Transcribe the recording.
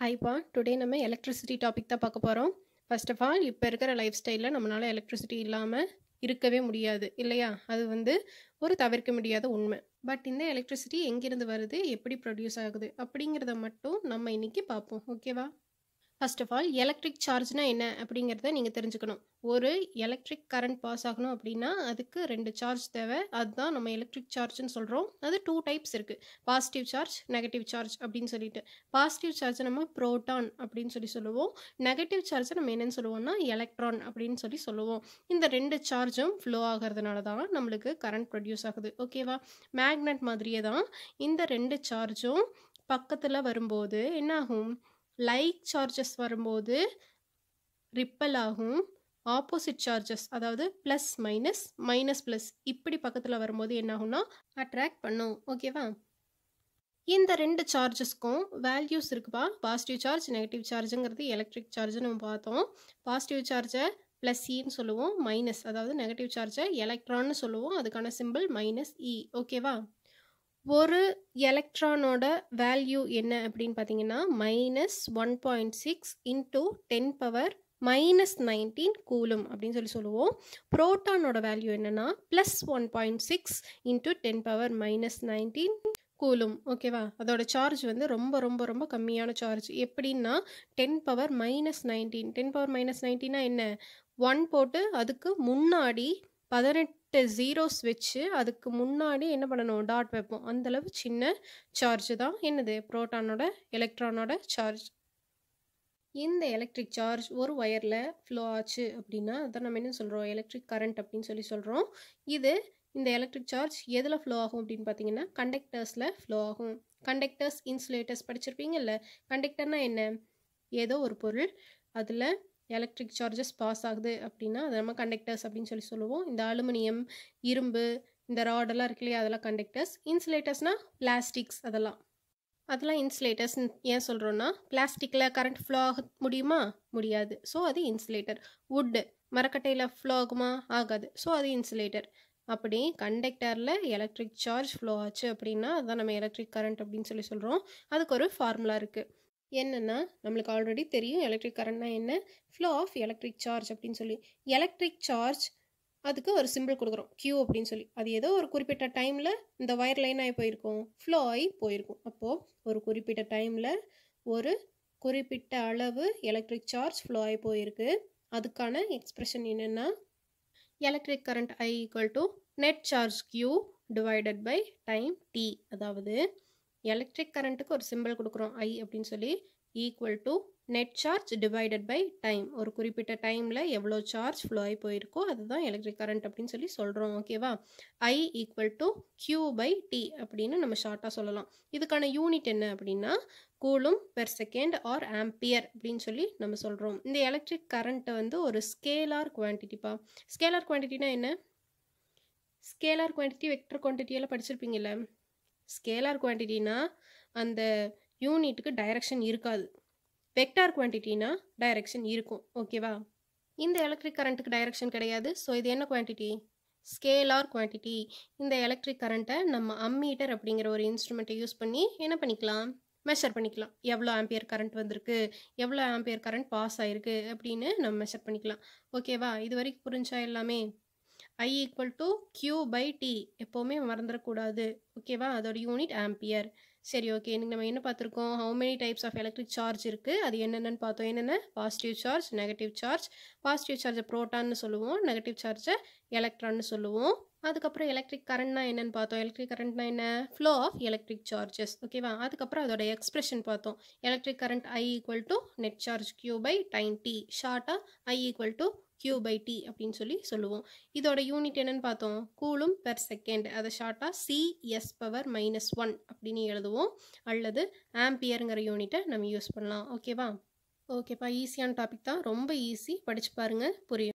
ஹாய்ப்பா today நம்ம electricity topic தான் பார்க்க போகிறோம். ஃபர்ஸ்ட் ஆஃப் ஆல் இப்போ இருக்கிற லைஃப் ஸ்டைலில் நம்மளால் எலக்ட்ரிசிட்டி இல்லாமல் இருக்கவே முடியாது இல்லையா? அது ஒரு தவிர்க்க முடியாத உண்மை. பட் இந்த எலக்ட்ரிசிட்டி எங்கேருந்து வருது, எப்படி ப்ரொடியூஸ் ஆகுது அப்படிங்கிறத மட்டும் நம்ம இன்னைக்கு பார்ப்போம். ஓகேவா? ஃபர்ஸ்ட் ஆஃப் ஆல் எலக்ட்ரிக் சார்ஜ்னா என்ன அப்படிங்கிறத நீங்கள் தெரிஞ்சுக்கணும். ஒரு எலக்ட்ரிக் கரண்ட் பாஸ் ஆகணும் அப்படின்னா அதுக்கு 2 சார்ஜ் தேவை. அதுதான் நம்ம எலக்ட்ரிக் சார்ஜ்னு சொல்கிறோம். அது 2 டைப்ஸ் இருக்குது. பாசிட்டிவ் சார்ஜ், நெகட்டிவ் சார்ஜ் அப்படின்னு சொல்லிட்டு. பாசிட்டிவ் சார்ஜை நம்ம புரோட்டான் அப்படின்னு சொல்லுவோம். நெகட்டிவ் சார்ஜை நம்ம என்னன்னு சொல்லுவோம்னா எலக்ட்ரான் அப்படின்னு சொல்லுவோம். இந்த 2 சார்ஜும் ஃப்ளோ ஆகிறதுனால தான் நம்மளுக்கு கரண்ட் ப்ரொடியூஸ் ஆகுது. ஓகேவா? மேக்னெட் மாதிரியே தான் இந்த 2 சார்ஜும் பக்கத்தில் வரும்போது என்ன ஆகும்? லைக் சார்ஜஸ் வரும்போது ரிப்பல் ஆகும். ஆப்போசிட் சார்ஜஸ் அதாவது ப்ளஸ் மைனஸ் மைனஸ் ப்ளஸ் இப்படி பக்கத்தில் வரும்போது என்ன ஆகும்னா அட்ராக்ட் பண்ணும். ஓகேவா? இந்த 2 சார்ஜஸ்க்கும் வேல்யூஸ் இருக்குப்பா. பாசிட்டிவ் சார்ஜ், நெகட்டிவ் சார்ஜுங்கிறது எலக்ட்ரிக் சார்ஜ் நம்ம பார்த்தோம். பாசிட்டிவ் சார்ஜை ப்ளஸ் இன்னு சொல்லுவோம். மைனஸ் அதாவது நெகட்டிவ் சார்ஜை எலக்ட்ரான்னு சொல்லுவோம். அதுக்கான சிம்பிள் மைனஸ் இ. ஓகேவா? ஒரு எலக்ட்ரானோட வேல்யூ என்ன அப்படின்னு பார்த்தீங்கன்னா -1.6 இன்டூ 10⁻⁻19 கூலும் அப்படின்னு சொல்லுவோம். புரோட்டானோட வேல்யூ என்னன்னா +1.6 இன்டூ 10⁻⁻19 கூலும். ஓகேவா? அதோட சார்ஜ் ரொம்ப ரொம்ப ரொம்ப கம்மியான சார்ஜ். எப்படின்னா 10⁻⁻19 10⁻⁻19னா என்ன? 1 போட்டு அதுக்கு முன்னாடி 18 ஜீரோஸ் வச்சு அதுக்கு முன்னாடி என்ன பண்ணணும்? டாட் வைப்போம். அந்தளவு சின்ன சார்ஜ் தான் என்னது? புரோட்டானோட எலக்ட்ரானோட சார்ஜ். இந்த எலக்ட்ரிக் சார்ஜ் ஒரு ஒயரில் ஃப்ளோ ஆச்சு அப்படின்னா அதான் நம்ம என்ன சொல்கிறோம்? எலக்ட்ரிக் கரண்ட் அப்படின்னு சொல்கிறோம். இந்த எலக்ட்ரிக் சார்ஜ் எதில் ஃப்ளோ ஆகும் அப்படின்னு பார்த்தீங்கன்னா கண்டக்டர்ஸில் ஃப்ளோ ஆகும். கண்டக்டர்ஸ், இன்சுலேட்டர்ஸ் படிச்சிருப்பீங்கல்ல. கண்டக்டர்னால் என்ன? ஏதோ ஒரு பொருள் அதில் எலக்ட்ரிக் சார்ஜஸ் பாஸ் ஆகுது அப்படின்னா அதை நம்ம கண்டக்டர்ஸ் அப்படின்னு சொல்லுவோம். இந்த அலுமினியம், இரும்பு, இந்த ராடெல்லாம் இருக்கு இல்லையா, அதெல்லாம் கண்டக்டர்ஸ். இன்சுலேட்டர்ஸ்னால் பிளாஸ்டிக்ஸ், அதெல்லாம் இன்சுலேட்டர்ஸ். ஏன் சொல்கிறோன்னா பிளாஸ்டிக்கில் கரண்ட் ஃப்ளோ ஆக முடியுமா? முடியாது. ஸோ அது இன்சுலேட்டர். வுட்டு, மரக்கட்டையில் ஃப்ளோ ஆகுமா? ஆகாது. ஸோ அது இன்சுலேட்டர். அப்படி கண்டக்டரில் எலக்ட்ரிக் சார்ஜ் ஃப்ளோ ஆச்சு அப்படின்னா அதுதான் நம்ம எலக்ட்ரிக் கரண்ட் அப்படின்னு சொல்கிறோம். அதுக்கு ஒரு ஃபார்முலா இருக்குது. என்னென்னா நம்மளுக்கு ஆல்ரெடி தெரியும் எலக்ட்ரிக் கரண்ட்னா என்ன? ஃப்ளோ ஆஃப் எலக்ட்ரிக் சார்ஜ் அப்படின்னு சொல்லி. எலக்ட்ரிக் சார்ஜ் அதுக்கு ஒரு சிம்பிள் கொடுக்குறோம், Q அப்படின்னு சொல்லி. அது ஏதோ ஒரு குறிப்பிட்ட டைமில் இந்த ஒயர் லைன் ஆகி போயிருக்கும், ஃப்ளோ ஆகி போயிருக்கும். அப்போது ஒரு குறிப்பிட்ட டைமில் ஒரு குறிப்பிட்ட அளவு எலக்ட்ரிக் சார்ஜ் ஃப்ளோ ஆகி போயிருக்கு. அதுக்கான எக்ஸ்பிரஷன் என்னென்னா electric current I = net charge Q divided by time T. அதாவது எலக்ட்ரிக் கரண்ட்டுக்கு ஒரு சிம்பிள் கொடுக்குறோம் I அப்படின்னு சொல்லி, equal to net charge divided by time. ஒரு குறிப்பிட்ட டைமில் எவ்வளோ சார்ஜ் ஃப்ளோ ஆகி போயிருக்கோ அதுதான் எலக்ட்ரிக் கரண்ட் அப்படின்னு சொல்கிறோம். ஓகேவா? I = Q/T அப்படின்னு நம்ம ஷார்ட்டாக சொல்லலாம். இதுக்கான யூனிட் என்ன அப்படின்னா coulomb per second or ampere அப்படின்னு நம்ம சொல்கிறோம். இந்த எலக்ட்ரிக் கரண்ட்டை ஒரு ஸ்கேலார் குவான்டிட்டிப்பா. ஸ்கேலார் குவான்டிட்டினா என்ன? ஸ்கேலார் குவான்டிட்டி, வெக்டர் குவான்டிட்டி எல்லாம் படிச்சிருப்பீங்கல்ல. ஸ்கேலார் குவான்டிட்டினா அந்த யூனிட்டுக்கு டைரக்ஷன் இருக்காது. வெக்டார் குவான்டிட்டினா டைரக்ஷன் இருக்கும். ஓகேவா? இந்த எலக்ட்ரிக் கரண்ட்டுக்கு டைரக்ஷன் கிடையாது. ஸோ இது என்ன குவான்டிட்டி? Scalar quantity. இந்த எலக்ட்ரிக் கரண்ட்டை நம்ம அம்மீட்டர் அப்படிங்கிற ஒரு இன்ஸ்ட்ருமெண்ட்டை யூஸ் பண்ணி என்ன பண்ணிக்கலாம்? மெஷர் பண்ணிக்கலாம். எவ்வளோ ஆம்பியர் கரண்ட் வந்திருக்கு, எவ்வளோ ஆம்பியர் கரண்ட் பாஸ் ஆகிருக்கு அப்படின்னு நம்ம மெஷர் பண்ணிக்கலாம். ஓகேவா? இது வரைக்கும் புரிஞ்சா எல்லாமே? I = Q/T எப்போவுமே மறந்துடக்கூடாது. ஓகேவா? அதோட யூனிட் ஆம்பியர். சரி, ஓகே. இன்னைக்கு நம்ம என்ன பார்த்துருக்கோம்? How many types of electric charge இருக்குது, அது என்னென்னு பார்த்தோம். என்னென்ன? Positive charge, negative charge. Positive சார்ஜை புரோட்டான்னு சொல்லுவோம், நெகட்டிவ் சார்ஜை எலக்ட்ரான்னு சொல்லுவோம். அதுக்கப்புறம் எலக்ட்ரிக் கரண்ட்னா என்னென்னு பார்த்தோம். எலக்ட்ரிக் கரண்ட்னா என்ன? Flow of electric charges. ஓகேவா? அதுக்கப்புறம் அதோட எக்ஸ்பிரஷன் பார்த்தோம். Electric current I = net charge Q/டைம் T. ஷார்ட்டாக I = Q/T அப்படின்னு சொல்லுவோம். இதோட யூனிட் என்னன்னு பார்த்தோம். Coulomb per second. அதை ஷார்ட்டாக CS⁻−1 அப்படின்னு எழுதுவோம். அல்லது ஆம்பியருங்கிற யூனிட்டை நம்ம யூஸ் பண்ணலாம். ஓகேவா? ஓகேப்பா, ஈஸியான டாபிக் தான். ரொம்ப ஈஸி. படிச்சு பாருங்கள், புரியும்.